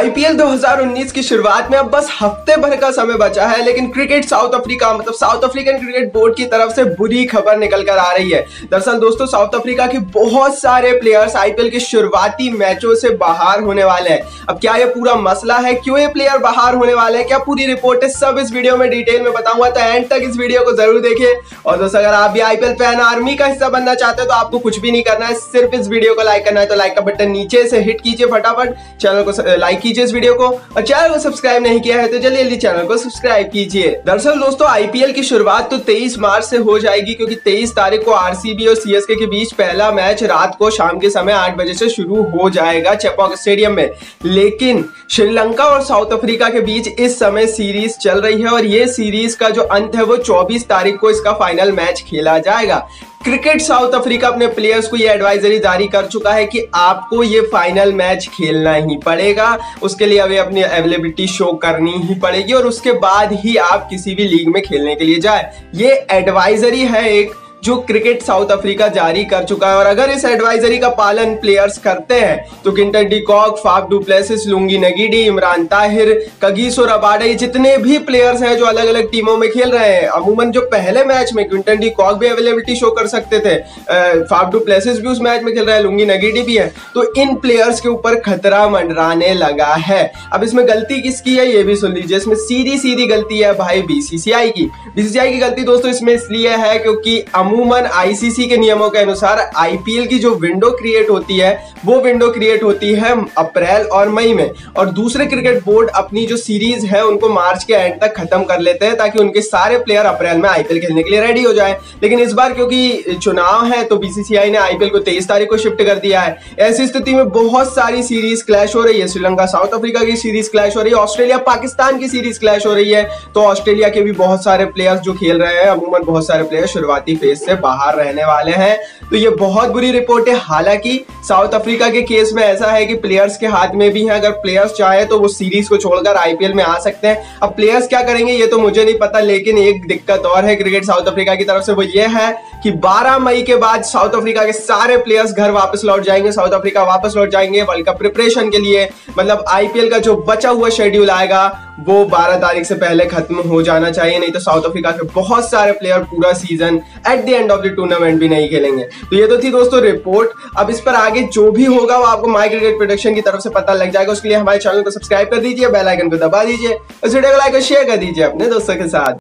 IPL 2019 की शुरुआत में अब बस हफ्ते भर का समय बचा है, लेकिन क्रिकेट साउथ अफ्रीका मतलब साउथ अफ्रीकन क्रिकेट बोर्ड की तरफ से बुरी खबर निकल कर आ रही है। दरअसल दोस्तों, साउथ अफ्रीका के बहुत सारे प्लेयर्स आईपीएल के शुरुआती मैचों से बाहर होने वाले हैं। अब क्या ये पूरा मसला है, क्यों ये प्लेयर बाहर होने वाले हैं, क्या पूरी रिपोर्ट है, सब इस वीडियो में डिटेल में बताऊंगा, तो एंड तक इस वीडियो को जरूर देखिए। और दोस्तों, अगर आप भी आईपीएल फैन आर्मी का हिस्सा बनना चाहते हो तो आपको कुछ भी नहीं करना है, सिर्फ इस वीडियो को लाइक करना है। तो लाइक का बटन नीचे से हिट कीजिए फटाफट, चैनल को लाइक कीजिए इस वीडियो को, और चैनल को सब्सक्राइब नहीं किया है तो जल्दी जल्दी चैनल को सब्सक्राइब कीजिए। दरअसल दोस्तों, आईपीएल की शुरुआत तो 23 मार्च से हो जाएगी, क्योंकि 23 तारीख को आरसीबी और सीएसके के बीच पहला मैच रात को शाम के समय 8 बजे से शुरू हो जाएगा चेपॉक स्टेडियम में। लेकिन श्रीलंका और साउथ अफ्रीका के बीच इस समय सीरीज चल रही है, और ये सीरीज का जो अंत है वो 24 तारीख को इसका फाइनल मैच खेला जाएगा। क्रिकेट साउथ अफ्रीका अपने प्लेयर्स को ये एडवाइजरी जारी कर चुका है कि आपको ये फाइनल मैच खेलना ही पड़ेगा, उसके लिए अभी अपनी अवेलेबिलिटी शो करनी ही पड़ेगी, और उसके बाद ही आप किसी भी लीग में खेलने के लिए जाए। ये एडवाइजरी है एक जो क्रिकेट साउथ अफ्रीका जारी कर चुका है, और अगर इस एडवाइजरी का पालन प्लेयर्स करते हैं तो Quinton de Kock, Faf du Plessis, Lungi Ngidi, Imran Tahir, Kagiso Rabada, जितने भी प्लेयर्स हैं जो अलग अलग टीमों में खेल रहे हैं। अमूमन जो पहले मैच में क्विंटन डी कॉक भी अवेलेबिलिटी शो कर सकते थे, फाफ डू प्लेसिस भी उस मैच में खेल रहे हैं, लुंगी नगीडी भी है, तो इन प्लेयर्स के ऊपर खतरा मंडराने लगा है। अब इसमें गलती किसकी है ये भी सुन लीजिए। इसमें सीधी सीधी गलती है भाई बीसीसीआई की। बीसीसीआई की गलती दोस्तों इसमें इसलिए है क्योंकि अमूमन आईसीसी के नियमों के अनुसार आईपीएल की जो विंडो क्रिएट होती है वो विंडो क्रिएट होती है अप्रैल और मई में, और दूसरे क्रिकेट बोर्ड अपनी जो सीरीज है उनको मार्च के एंड तक खत्म कर लेते हैं ताकि उनके सारे प्लेयर अप्रैल में आईपीएल खेलने के लिए रेडी हो जाए। लेकिन इस बार क्योंकि चुनाव है तो बीसीसीआई ने आईपीएल को 23 तारीख को शिफ्ट कर दिया है। ऐसी स्थिति में बहुत सारी सीरीज क्लैश हो रही है। श्रीलंका साउथ अफ्रीका की सीरीज क्लैश हो रही है, ऑस्ट्रेलिया पाकिस्तान की सीरीज क्लैश हो रही है, तो ऑस्ट्रेलिया के भी बहुत सारे प्लेयर्स जो खेल रहे हैं, अमूमन बहुत सारे प्लेयर शुरुआती फेज से बाहर रहने वाले हैं। तो ये बहुत बुरी रिपोर्ट है। हालांकि साउथ अफ्रीका के केस में ऐसा है कि प्लेयर्स के हाथ में भी है, अगर प्लेयर्स चाहे तो वो सीरीज को छोड़कर आईपीएल में आ सकते हैं। अब प्लेयर्स क्या करेंगे ये तो मुझे नहीं पता, लेकिन एक दिक्कत और है क्रिकेट साउथ अफ्रीका की तरफ से, वो ये है कि 12 मई के बाद साउथ अफ्रीका के सारे प्लेयर्स घर वापस लौट जाएंगे, साउथ अफ्रीका वापस लौट जाएंगे वर्ल्ड कप प्रिपरेशन के लिए। मतलब आईपीएल का जो बचा हुआ शेड्यूल आएगा वो 12 तारीख से पहले खत्म हो जाना चाहिए, नहीं तो साउथ अफ्रीका के बहुत सारे प्लेयर पूरा season at the end of the tournament भी नहीं खेलेंगे। तो ये तो थी दोस्तों रिपोर्ट। अब इस पर आगे जो भी होगा वो आपको माय क्रिकेट प्रेडिक्शन की तरफ से पता लग जाएगा। उसके लिए हमारे चैनल को सब्सक्राइब कर दीजिए, बेल आइकन को दबा दीजिए, इस वीडियो को लाइक और शेयर कर दीजिए अपने दोस्तों के साथ।